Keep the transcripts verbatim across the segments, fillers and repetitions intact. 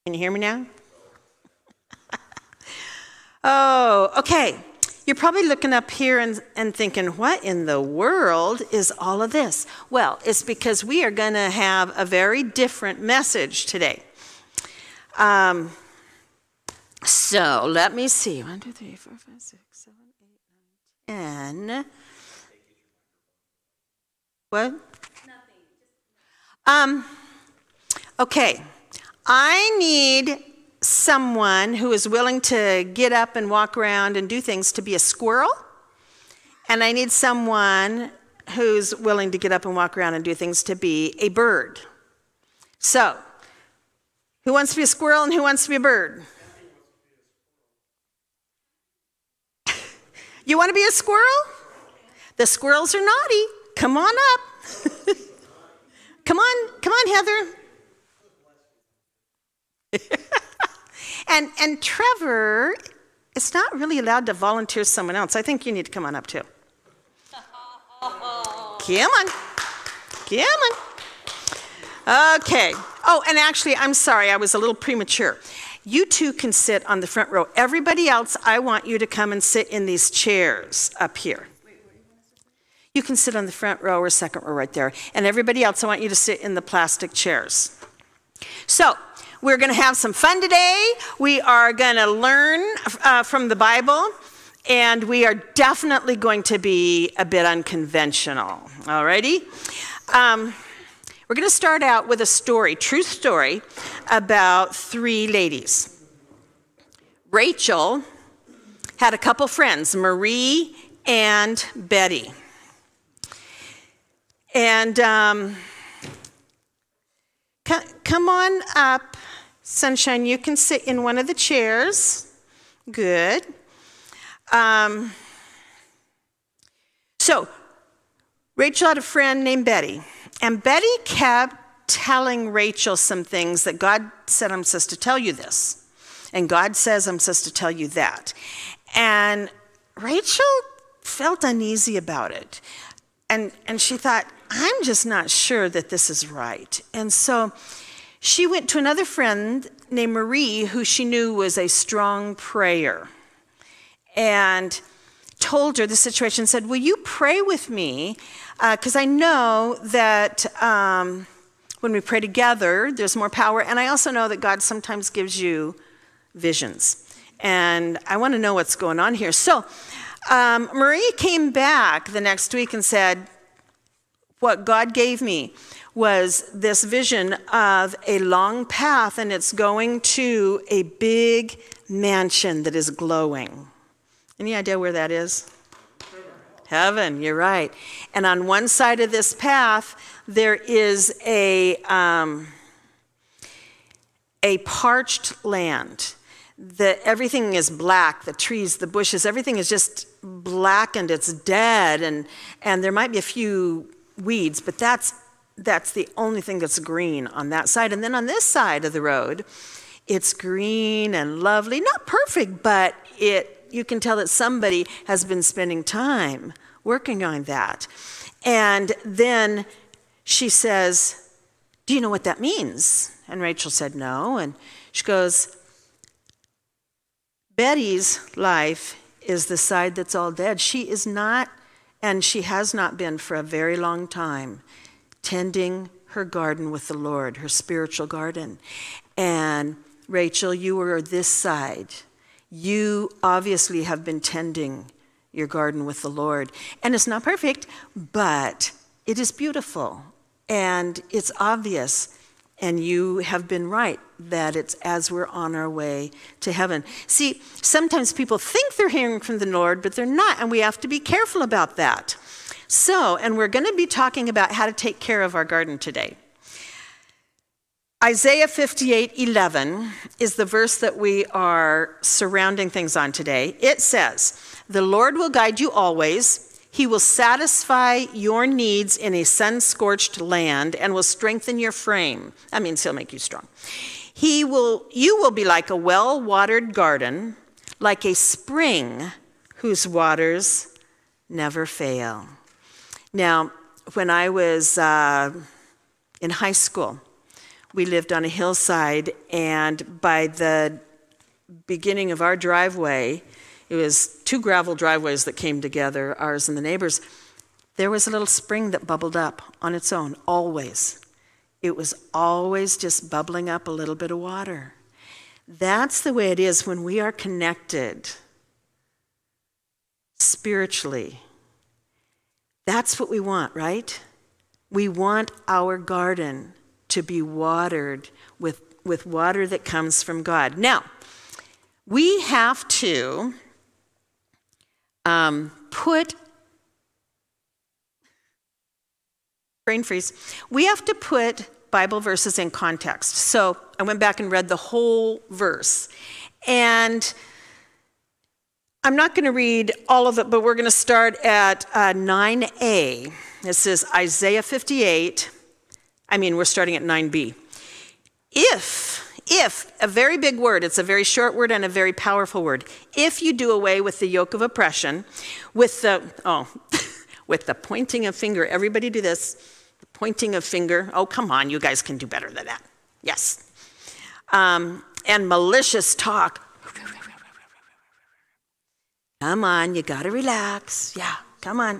Can you hear me now? Oh, okay. You're probably looking up here and, and thinking, what in the world is all of this? Well, it's because we are going to have a very different message today. Um, so let me see. One, two, three, four, five, six, seven, eight, nine, ten. What? Nothing. Um, okay. I need someone who is willing to get up and walk around and do things to be a squirrel. And I need someone who's willing to get up and walk around and do things to be a bird. So, who wants to be a squirrel and who wants to be a bird? You want to be a squirrel? The squirrels are naughty. Come on up. Come on, come on, Heather. and and Trevor is not really allowed to volunteer someone else. I think you need to come on up too. Come on. Come on. Okay. Oh, and actually, I'm sorry, I was a little premature. You two can sit on the front row. Everybody else, I want you to come and sit in these chairs up here. You can sit on the front row or second row right there. And everybody else, I want you to sit in the plastic chairs. So, we're going to have some fun today. We are going to learn uh, from the Bible. And we are definitely going to be a bit unconventional. Alrighty? Um, we're going to start out with a story, true story, about three ladies. Rachel had a couple friends, Marie and Betty. And um, c- come on up, Sunshine. You can sit in one of the chairs. Good. Um, so, Rachel had a friend named Betty. And Betty kept telling Rachel some things that God said, I'm supposed to tell you this. And God says, I'm supposed to tell you that. And Rachel felt uneasy about it. And, and she thought, I'm just not sure that this is right. And so she went to another friend named Marie, who she knew was a strong prayer, and told her the situation, said, will you pray with me? Because uh, I know that um, when we pray together, there's more power. And I also know that God sometimes gives you visions. And I want to know what's going on here. So um, Marie came back the next week and said, what God gave me was this vision of a long path, and it's going to a big mansion that is glowing. Any idea where that is? Heaven. Heaven, you're right. And on one side of this path, there is a, um, a parched land. The, everything is black, the trees, the bushes, everything is just blackened, it's dead, and, and there might be a few weeds, but that's that's the only thing that's green on that side. And then on this side of the road, it's green and lovely, not perfect, but it you can tell that somebody has been spending time working on that. And then she says, do you know what that means? And Rachel said no. And she goes, Betty's life is the side that's all dead. She is not, and she has not been for a very long time, tending her garden with the Lord, her spiritual garden. And Rachel, you were this side. You obviously have been tending your garden with the Lord. And it's not perfect, but it is beautiful. And it's obvious. And you have been right that it's as we're on our way to heaven. See, sometimes people think they're hearing from the Lord, but they're not. And we have to be careful about that. So, and we're going to be talking about how to take care of our garden today. Isaiah fifty-eight eleven is the verse that we are surrounding things on today. It says, the Lord will guide you always. He will satisfy your needs in a sun-scorched land and will strengthen your frame. That means he'll make you strong. He will, you will be like a well-watered garden, like a spring whose waters never fail. Now, when I was uh, in high school, we lived on a hillside, and by the beginning of our driveway, it was two gravel driveways that came together, ours and the neighbors. There was a little spring that bubbled up on its own, always. It was always just bubbling up a little bit of water. That's the way it is when we are connected spiritually. That's what we want, right? We want our garden to be watered with, with water that comes from God. Now, we have to um, put, brain freeze, we have to put Bible verses in context. So I went back and read the whole verse. And I'm not going to read all of it, but we're going to start at uh, nine A. This is Isaiah fifty-eight. I mean, we're starting at nine B. If, if, a very big word, it's a very short word and a very powerful word. If you do away with the yoke of oppression, with the, oh, with the pointing of finger, everybody do this, the pointing of finger. Oh, come on, you guys can do better than that. Yes. Um, and malicious talk. Come on, you gotta relax. Yeah, come on.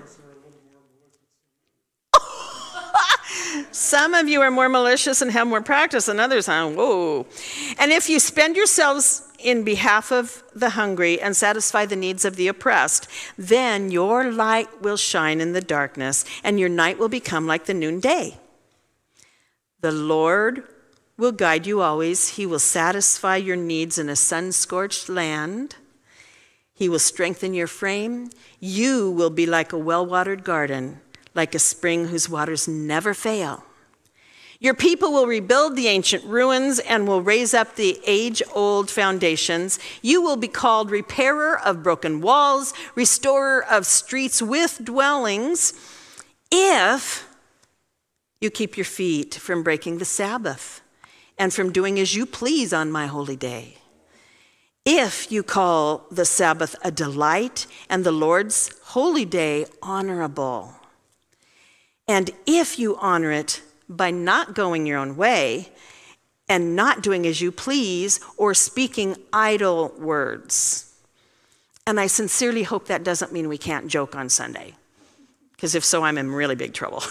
Some of you are more malicious and have more practice than others. Huh? Whoa. And if you spend yourselves in behalf of the hungry and satisfy the needs of the oppressed, then your light will shine in the darkness and your night will become like the noonday. The Lord will guide you always. He will satisfy your needs in a sun-scorched land. He will strengthen your frame. You will be like a well-watered garden, like a spring whose waters never fail. Your people will rebuild the ancient ruins and will raise up the age-old foundations. You will be called repairer of broken walls, restorer of streets with dwellings, if you keep your feet from breaking the Sabbath and from doing as you please on my holy day. If you call the Sabbath a delight and the Lord's holy day honorable. And if you honor it by not going your own way and not doing as you please or speaking idle words. And I sincerely hope that doesn't mean we can't joke on Sunday, because if so, I'm in really big trouble.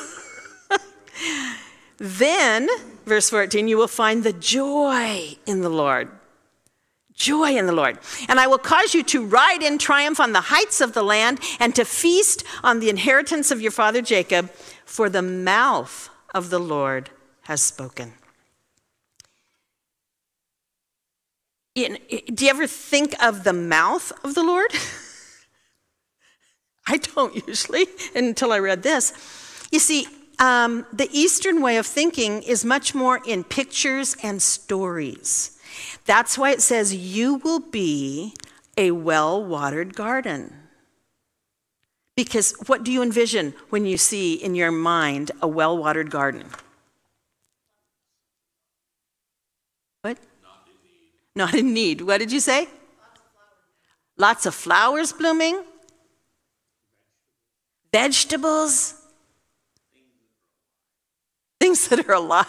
Then, verse fourteen, you will find the joy in the Lord. Joy in the Lord. And I will cause you to ride in triumph on the heights of the land and to feast on the inheritance of your father Jacob, for the mouth of the Lord has spoken. In, do you ever think of the mouth of the Lord? I don't usually, until I read this. You see, um, the Eastern way of thinking is much more in pictures and stories. That's why it says, you will be a well-watered garden. Because what do you envision when you see in your mind a well-watered garden? What? Not in need. Not in need. What did you say? Lots of flowers, Lots of flowers blooming. Vegetables. Things that are alive.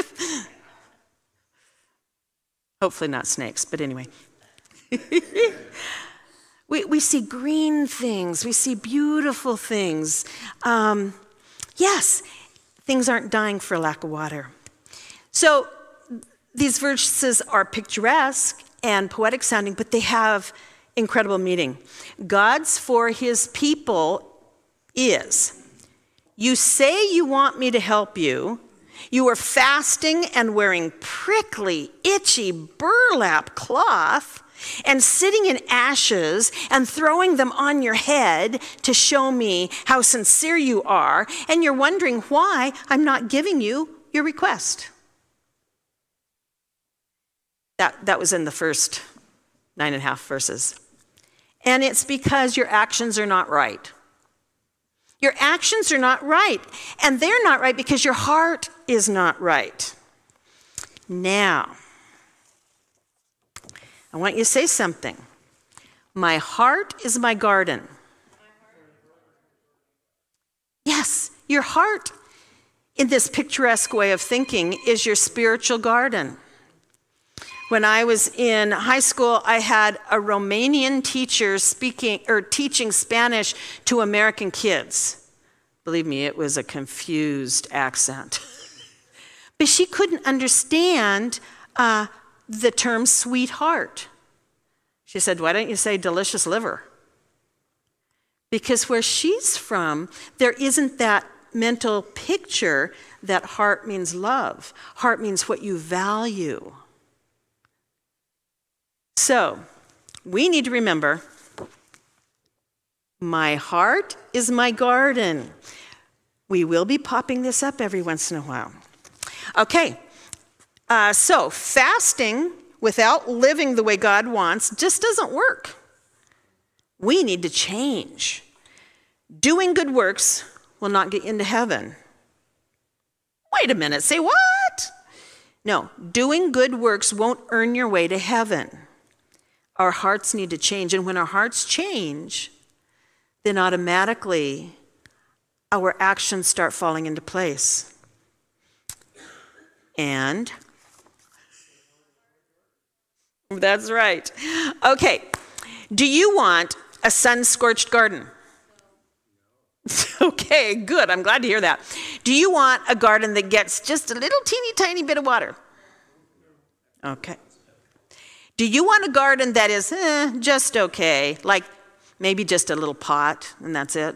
Hopefully not snakes, but anyway. we, we see green things. We see beautiful things. Um, yes, things aren't dying for lack of water. So these verses are picturesque and poetic sounding, but they have incredible meaning. God's for his people is, you say you want me to help you. You are fasting and wearing prickly, itchy burlap cloth and sitting in ashes and throwing them on your head to show me how sincere you are, and you're wondering why I'm not giving you your request. That, that was in the first nine and a half verses. And it's because your actions are not right. Your actions are not right, and they're not right because your heart is not right. Now, I want you to say something. My heart is my garden. Yes, your heart in this picturesque way of thinking, is your spiritual garden. When I was in high school, I had a Romanian teacher speaking or teaching Spanish to American kids. Believe me, it was a confused accent. But she couldn't understand uh, the term sweetheart. She said, why don't you say delicious liver? Because where she's from, there isn't that mental picture that heart means love. Heart means what you value. So, we need to remember, my heart is my garden. We will be popping this up every once in a while. Okay, uh, so fasting without living the way God wants just doesn't work. We need to change. Doing good works will not get you into heaven. Wait a minute, say what? No, doing good works won't earn your way to heaven. Our hearts need to change, and when our hearts change, then automatically our actions start falling into place. And that's right. Okay, do you want a sun-scorched garden? Okay, good. I'm glad to hear that. Do you want a garden that gets just a little teeny tiny bit of water? Okay. Do you want a garden that is eh, just okay, like maybe just a little pot and that's it?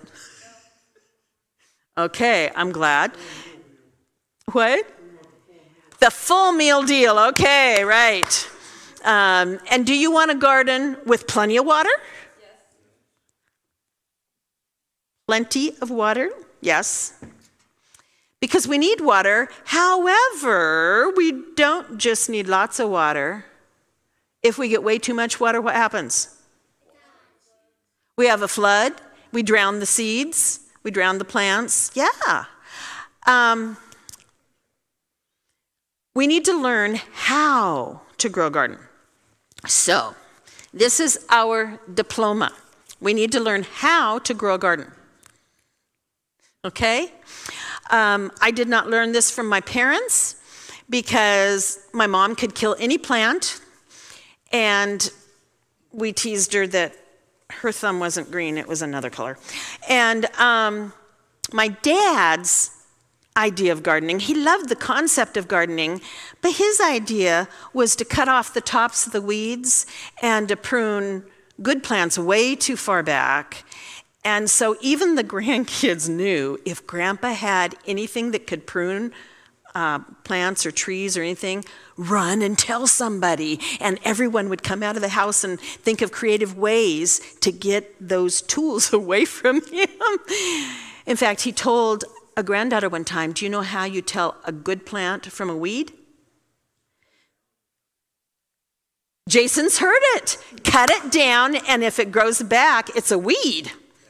Okay, I'm glad. What? The full meal deal. Okay, right. Um, and do you want a garden with plenty of water? Yes. Plenty of water? Yes. Because we need water. However, we don't just need lots of water. If we get way too much water, what happens? We have a flood. We drown the seeds. We drown the plants. Yeah. Um, we need to learn how to grow a garden. So, this is our diploma. We need to learn how to grow a garden. Okay? Um, I did not learn this from my parents because my mom could kill any plant, and we teased her that her thumb wasn't green, it was another color. And um, my dad's idea of gardening, he loved the concept of gardening, but his idea was to cut off the tops of the weeds and to prune good plants way too far back. And so even the grandkids knew if Grandpa had anything that could prune uh, plants or trees or anything, run and tell somebody. And everyone would come out of the house and think of creative ways to get those tools away from him. In fact, he told a granddaughter one time, do you know how you tell a good plant from a weed? Jason's heard it. Cut it down, and if it grows back, it's a weed.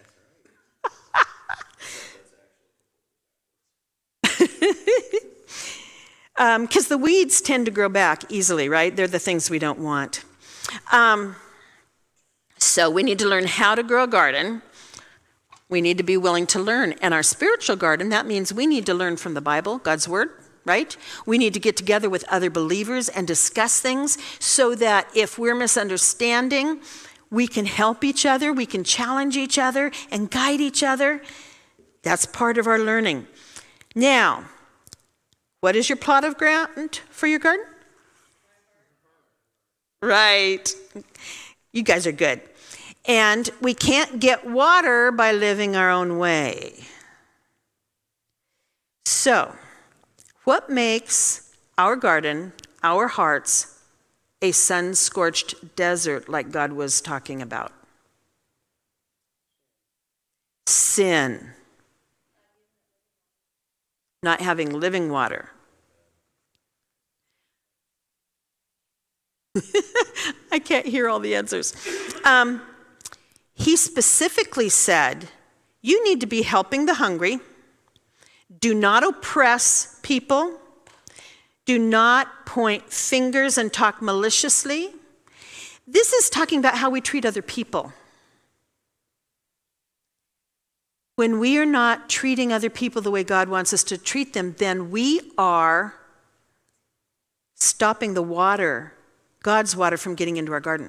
Because um, the weeds tend to grow back easily, right? They're the things we don't want. Um, so we need to learn how to grow a garden. We need to be willing to learn. And our spiritual garden, that means we need to learn from the Bible, God's Word, right? We need to get together with other believers and discuss things so that if we're misunderstanding, we can help each other, we can challenge each other and guide each other. That's part of our learning. Now, what is your plot of ground for your garden? Right. You guys are good. And we can't get water by living our own way. So, what makes our garden, our hearts, a sun-scorched desert like God was talking about? Sin. Not having living water. I can't hear all the answers. Um, he specifically said, you need to be helping the hungry. Do not oppress people. Do not point fingers and talk maliciously. This is talking about how we treat other people. When we are not treating other people the way God wants us to treat them, then we are stopping the water, God's water, from getting into our garden.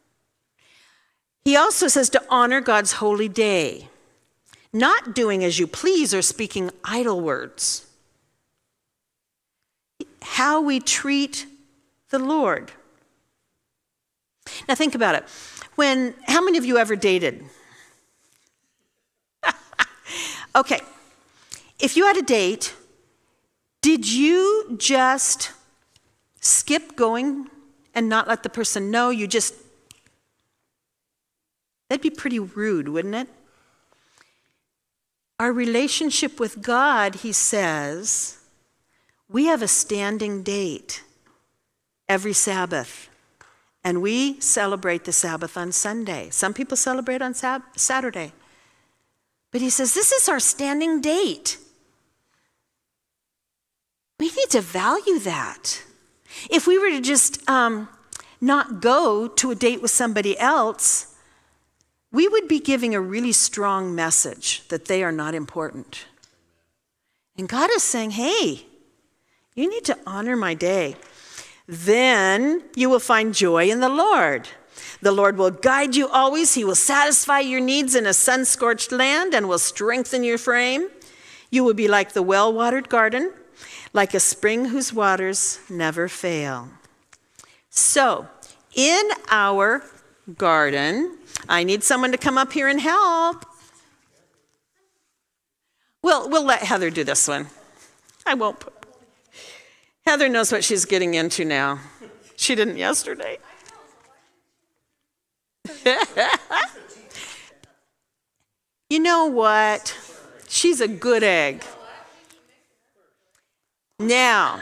He also says to honor God's holy day, not doing as you please or speaking idle words. How we treat the Lord. Now think about it. When, how many of you ever dated? Okay, if you had a date, did you just skip going and not let the person know? You just, that'd be pretty rude, wouldn't it? Our relationship with God, he says, we have a standing date every Sabbath, and we celebrate the Sabbath on Sunday. Some people celebrate on Sab- Saturday. But he says, this is our standing date. We need to value that. If we were to just um, not go to a date with somebody else, we would be giving a really strong message that they are not important. And God is saying, hey, you need to honor my day. Then you will find joy in the Lord. The Lord will guide you always. He will satisfy your needs in a sun-scorched land and will strengthen your frame. You will be like the well-watered garden, like a spring whose waters never fail. So, in our garden, I need someone to come up here and help. We'll, we'll let Heather do this one. I won't. Put... Heather knows what she's getting into now. She didn't yesterday. You know what? She's a good egg. Now,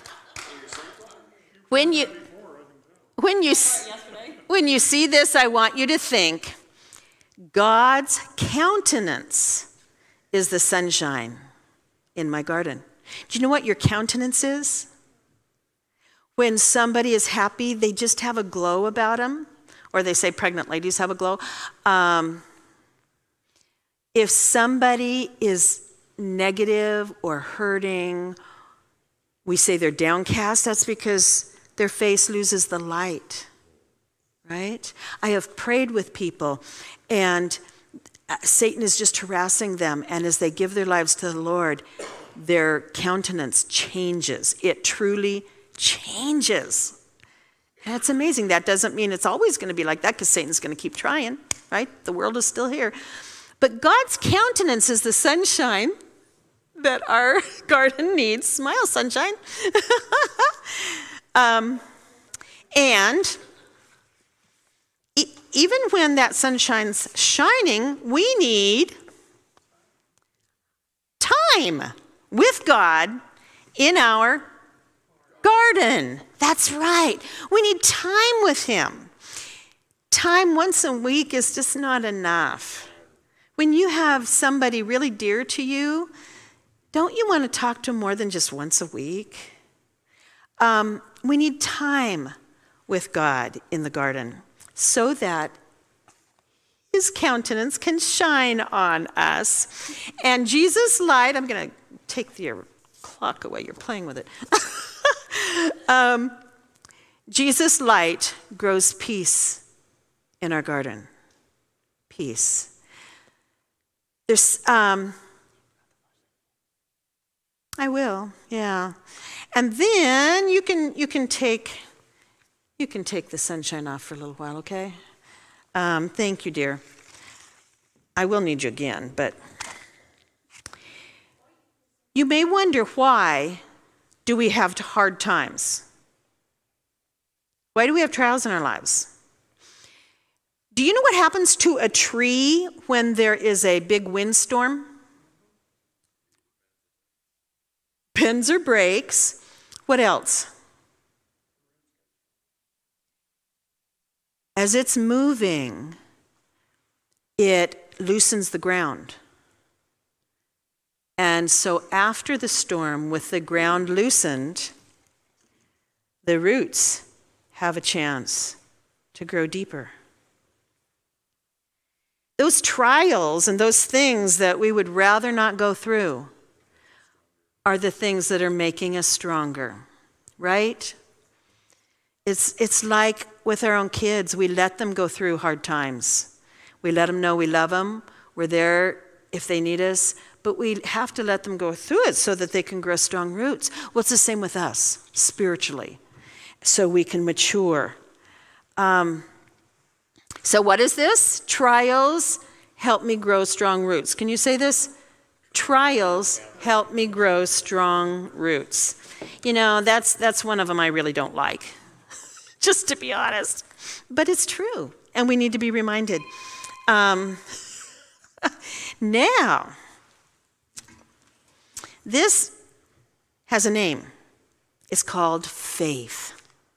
when you when you when you see this, I want you to think God's countenance is the sunshine in my garden. Do you know what your countenance is? When somebody is happy, they just have a glow about them. Or they say pregnant ladies have a glow. Um, if somebody is negative or hurting, we say they're downcast. That's because their face loses the light, right? I have prayed with people, and Satan is just harassing them. And as they give their lives to the Lord, their countenance changes. It truly changes. And it's amazing. That doesn't mean it's always going to be like that, because Satan's going to keep trying, right? The world is still here. But God's countenance is the sunshine that our garden needs. Smile, sunshine. um, and e- even when that sunshine's shining, we need time with God in our garden. That's right. We need time with him. Time once a week is just not enough. When you have somebody really dear to you, don't you want to talk to them more than just once a week? Um, we need time with God in the garden so that his countenance can shine on us. And Jesus' light, I'm going to take your clock away. You're playing with it. um, Jesus' light grows peace in our garden. Peace. There's, um, I will, yeah. And then you can you can take you can take the sunshine off for a little while, okay? Um, thank you, dear. I will need you again, but you may wonder, why do we have hard times? Why do we have trials in our lives? Do you know what happens to a tree when there is a big windstorm? Bends or breaks. What else? As it's moving, it loosens the ground. And so after the storm, with the ground loosened, the roots have a chance to grow deeper. Those trials and those things that we would rather not go through are the things that are making us stronger, right? It's, it's like with our own kids, we let them go through hard times. We let them know we love them. We're there if they need us, but we have to let them go through it so that they can grow strong roots. Well, it's the same with us, spiritually, so we can mature. Um, so what is this? Trials help me grow strong roots. Can you say this? Trials help me grow strong roots. You know, that's that's one of them I really don't like, just to be honest. But it's true, and we need to be reminded. Um, now, this has a name. It's called faith.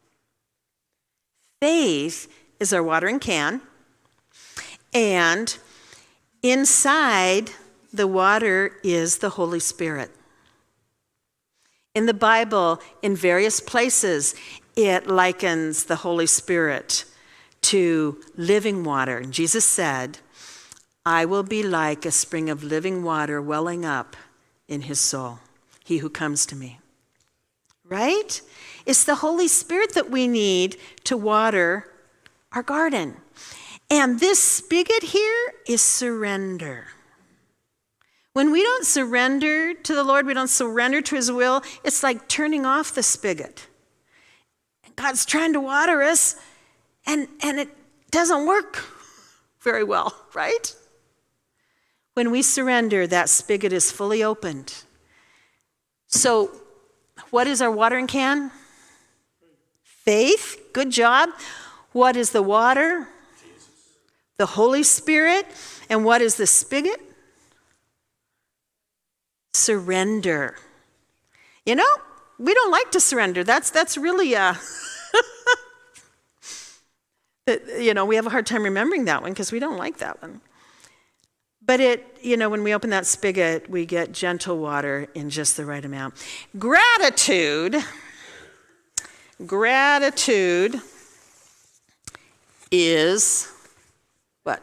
Faith is our watering can, and inside the water is the Holy Spirit. In the Bible, in various places, it likens the Holy Spirit to living water. And Jesus said, I will be like a spring of living water welling up in his soul, he who comes to me. Right? It's the Holy Spirit that we need to water our garden. And this spigot here is surrender. When we don't surrender to the Lord, we don't surrender to his will, it's like turning off the spigot. God's trying to water us, and, and it doesn't work very well, right? When we surrender, that spigot is fully opened. So, what is our watering can? Faith. Good job. What is the water? Jesus. The Holy Spirit. And what is the spigot? Surrender. You know, we don't like to surrender. That's that's really uh you know, we have a hard time remembering that one because we don't like that one. But it, you know, when we open that spigot, we get gentle water in just the right amount. Gratitude, gratitude is what?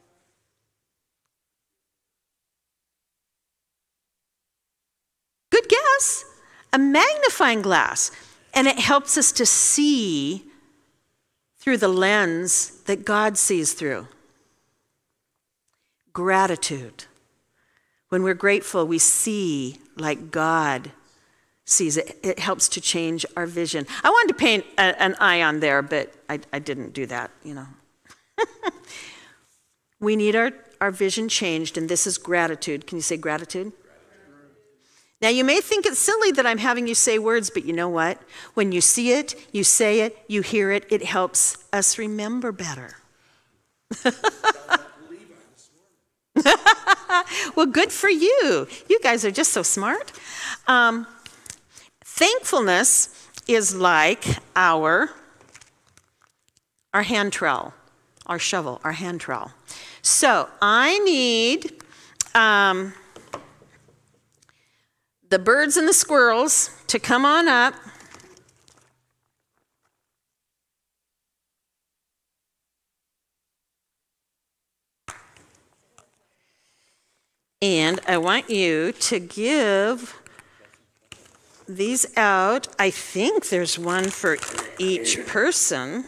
Good guess. A magnifying glass. And it helps us to see through the lens that God sees through. Gratitude. When we're grateful, we see like God sees it. It helps to change our vision. I wanted to paint a, an eye on there, but I, I didn't do that, you know. We need our, our vision changed, and this is gratitude. Can you say gratitude? Now, you may think it's silly that I'm having you say words, but you know what? When you see it, you say it, you hear it, it helps us remember better. Well, good for you. You guys are just so smart. Um, thankfulness is like our, our hand trowel, our shovel, our hand trowel. So I need... Um, the birds and the squirrels to come on up. And I want you to give these out. I think there's one for each person.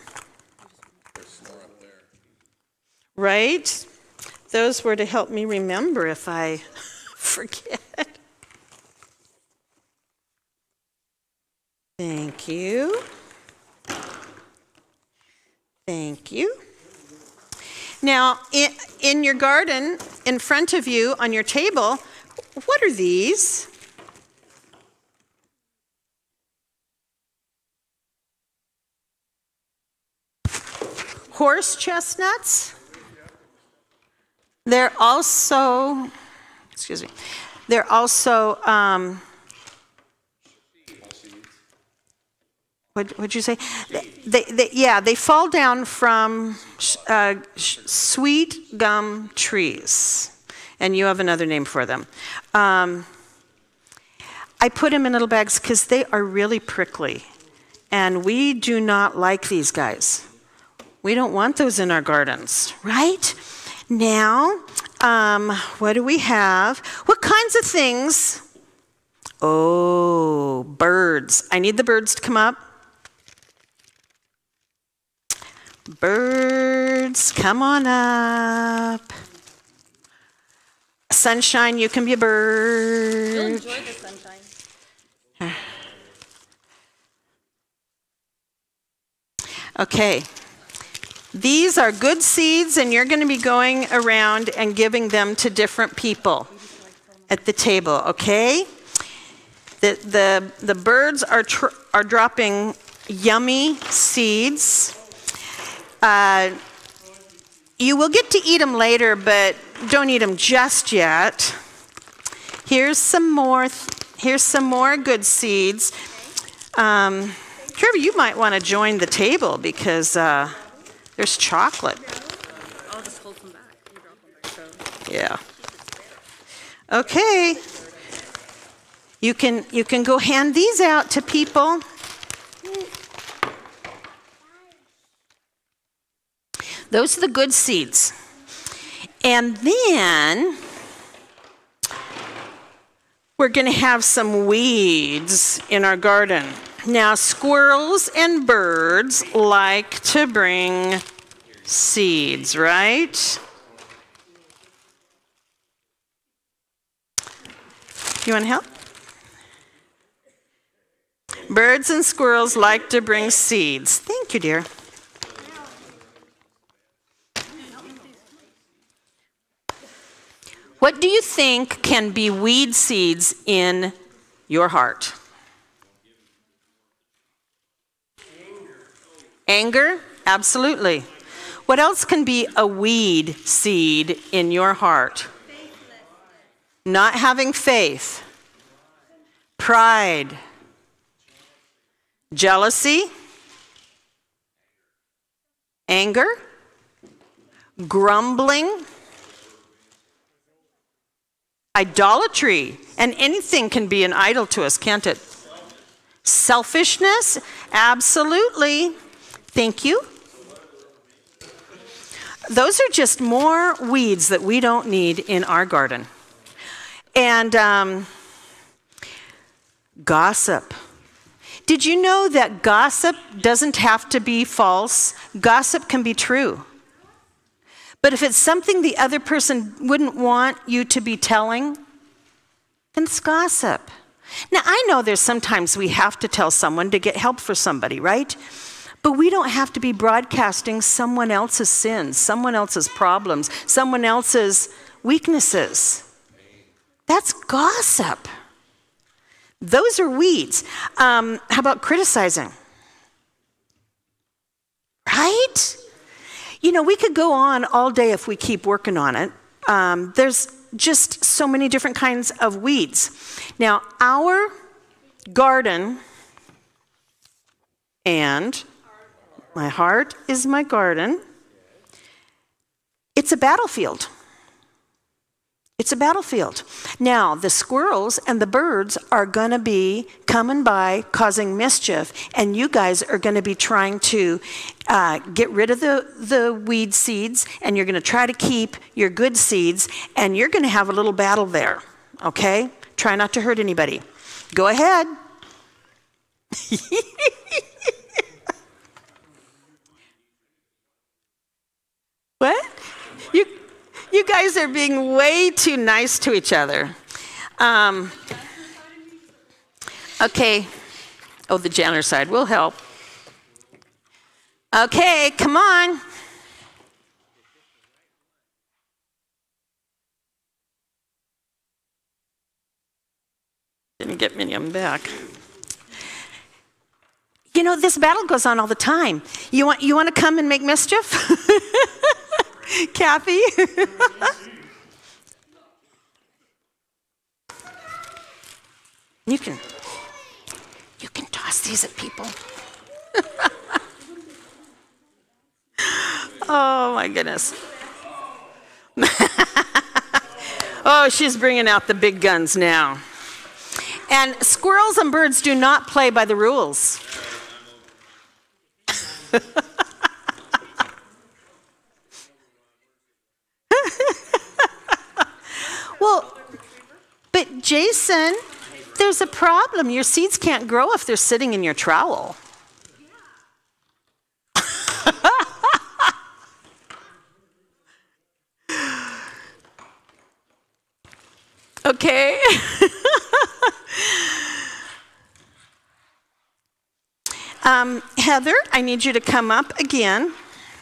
Right? Those were to help me remember if I forget. Thank you. Thank you. Now, in, in your garden, in front of you on your table, what are these? Horse chestnuts. They're also, excuse me, they're also, um, What would you say? They, they, yeah, they fall down from uh, sweet gum trees, and you have another name for them. Um, I put them in little bags because they are really prickly, and we do not like these guys. We don't want those in our gardens, right? Now, um, what do we have? What kinds of things? Oh, birds. I need the birds to come up. Birds, come on up. Sunshine, you can be a bird. You'll enjoy the sunshine. Okay. These are good seeds, and you're going to be going around and giving them to different people at the table, okay? The, the, the birds are, tr are dropping yummy seeds. Uh, you will get to eat them later, but don't eat them just yet. Here's some more, here's some more good seeds. Um, Trevor, you might want to join the table because uh, there's chocolate. I'll just hold them back. You drop them back, so. Yeah. Okay. You can you can go hand these out to people. Those are the good seeds. And then we're going to have some weeds in our garden. Now, squirrels and birds like to bring seeds, right? You want to help? Birds and squirrels like to bring seeds. Thank you, dear. What do you think can be weed seeds in your heart? Anger? Absolutely. What else can be a weed seed in your heart? Not having faith. Pride. Jealousy. Anger. Grumbling. Idolatry. And anything can be an idol to us, can't it? Selfishness? Absolutely. Thank you. Those are just more weeds that we don't need in our garden. And um, gossip. Did you know that gossip doesn't have to be false? Gossip can be true. But if it's something the other person wouldn't want you to be telling, then it's gossip. Now, I know there's sometimes we have to tell someone to get help for somebody, right? But we don't have to be broadcasting someone else's sins, someone else's problems, someone else's weaknesses. That's gossip. Those are weeds. Um, how about criticizing? Right? You know, we could go on all day if we keep working on it. Um, there's just so many different kinds of weeds. Now, our garden, and my heart is my garden, it's a battlefield. It's a battlefield. Now, the squirrels and the birds are going to be coming by, causing mischief, and you guys are going to be trying to uh, get rid of the, the weed seeds, and you're going to try to keep your good seeds, and you're going to have a little battle there, okay? Try not to hurt anybody. Go ahead. What? You... You guys are being way too nice to each other. Um, okay. Oh, the janitor side will help. Okay, come on. Didn't get many of them back. You know, this battle goes on all the time. You want, you want to come and make mischief? Kathy? you can you can toss these at people. Oh my goodness. Oh, she's bringing out the big guns now. And squirrels and birds do not play by the rules. Jason, there's a problem. Your seeds can't grow if they're sitting in your trowel. Okay. um, Heather, I need you to come up again.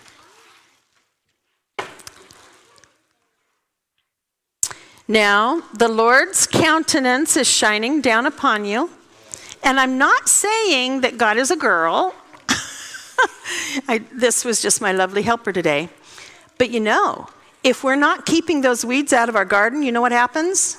Now, the Lord's countenance is shining down upon you. And I'm not saying that God is a girl. I, this was just my lovely helper today. But you know, if we're not keeping those weeds out of our garden, you know what happens?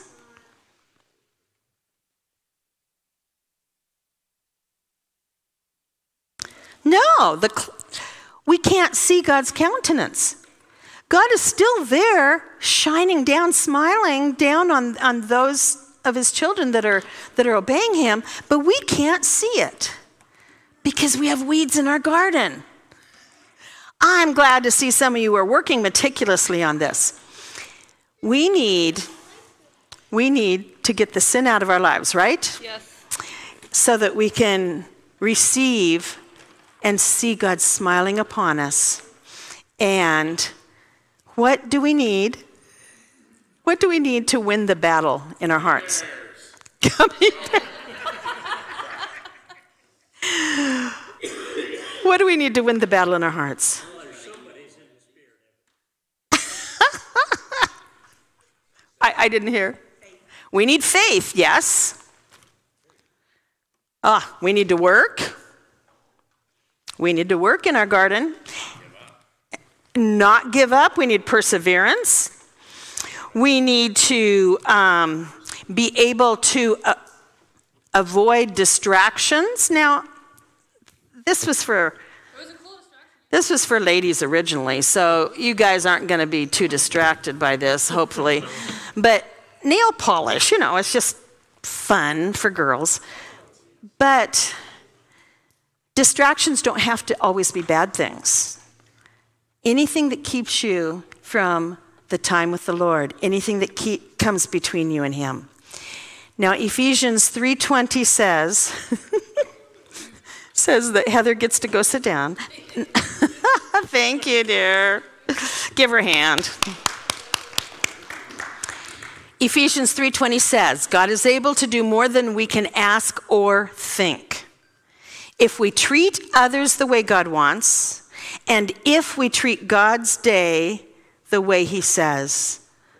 No, the, we can't see God's countenance. God is still there, shining down, smiling down on, on those of his children that are, that are obeying him, but we can't see it because we have weeds in our garden. I'm glad to see some of you are working meticulously on this. We need, we need to get the sin out of our lives, right? Yes. So that we can receive and see God smiling upon us. And what do we need? What do we need to win the battle in our hearts? What do we need to win the battle in our hearts? I, I didn't hear. We need faith, yes. Ah, we need to work. We need to work in our garden. Not give up. We need perseverance. We need to um, be able to uh, avoid distractions. Now, this was for this was for ladies originally, so you guys aren't going to be too distracted by this, hopefully. But nail polish, you know, it's just fun for girls. But distractions don't have to always be bad things. Anything that keeps you from the time with the Lord, anything that keep, comes between you and him. Now, Ephesians three twenty says, says that Heather gets to go sit down. Thank you, dear. Give her a hand. Ephesians three twenty says, God is able to do more than we can ask or think. If we treat others the way God wants, and if we treat God's day the way he says,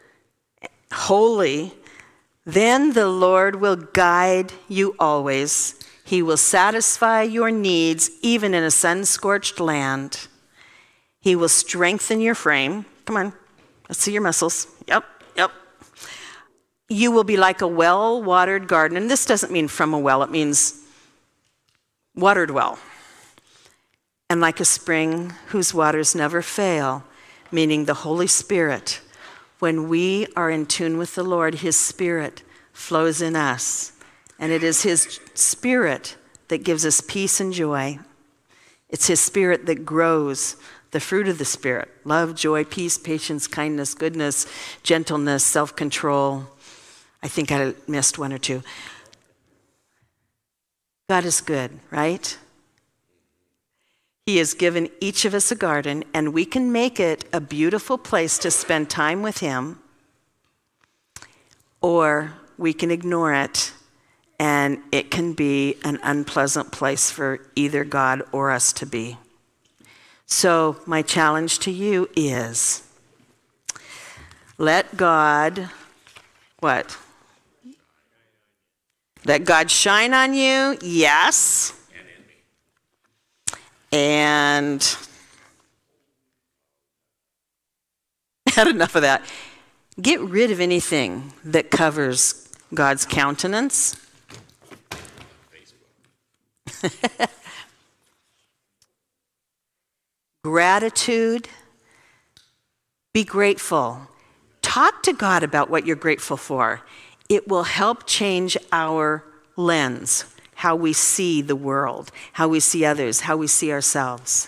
holy, then the Lord will guide you always. He will satisfy your needs even in a sun-scorched land. He will strengthen your frame. Come on, let's see your muscles. Yep, yep. You will be like a well-watered garden. And this doesn't mean from a well, it means watered well. And like a spring whose waters never fail, meaning the Holy Spirit, when we are in tune with the Lord, his Spirit flows in us. And it is his Spirit that gives us peace and joy. It's his Spirit that grows the fruit of the Spirit: love, joy, peace, patience, kindness, goodness, gentleness, self-control. I think I missed one or two. God is good, right? He has given each of us a garden, and we can make it a beautiful place to spend time with him, or we can ignore it, and it can be an unpleasant place for either God or us to be. So my challenge to you is, let God, what? Let God shine on you, yes. And had enough of that. Get rid of anything that covers God's countenance. Gratitude. Be grateful. Talk to God about what you're grateful for. It will help change our lens. How we see the world, how we see others, how we see ourselves.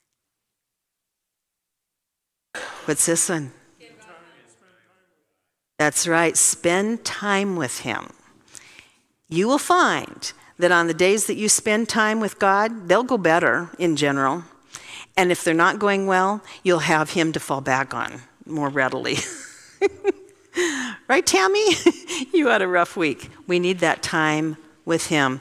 What's this one? That's right. Spend time with him. You will find that on the days that you spend time with God, they'll go better in general. And if they're not going well, you'll have him to fall back on more readily. Right, Tammy? You had a rough week. We need that time with him.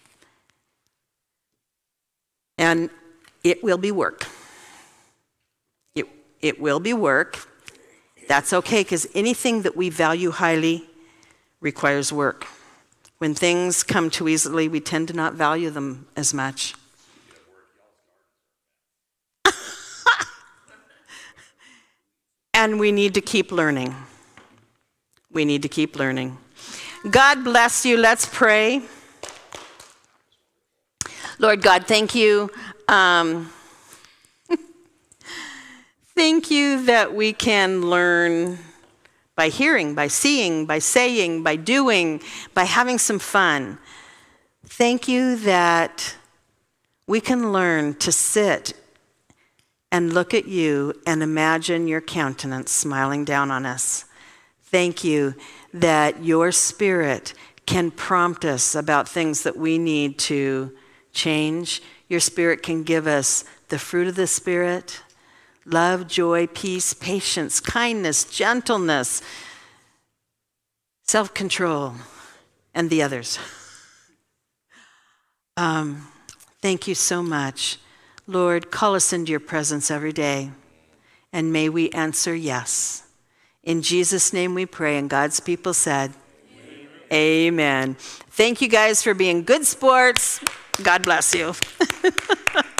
And it will be work. It, it will be work. That's okay, because anything that we value highly requires work. When things come too easily, we tend to not value them as much. And we need to keep learning. We need to keep learning. God bless you. Let's pray. Lord God, thank you. Um, thank you that we can learn by hearing, by seeing, by saying, by doing, by having some fun. Thank you that we can learn to sit and look at you and imagine your countenance smiling down on us. Thank you that your Spirit can prompt us about things that we need to change. Your Spirit can give us the fruit of the Spirit: love, joy, peace, patience, kindness, gentleness, self-control, and the others. Um, thank you so much. Lord, call us into your presence every day, and may we answer yes. In Jesus' name we pray, and God's people said, Amen. Amen. Thank you guys for being good sports. God bless you.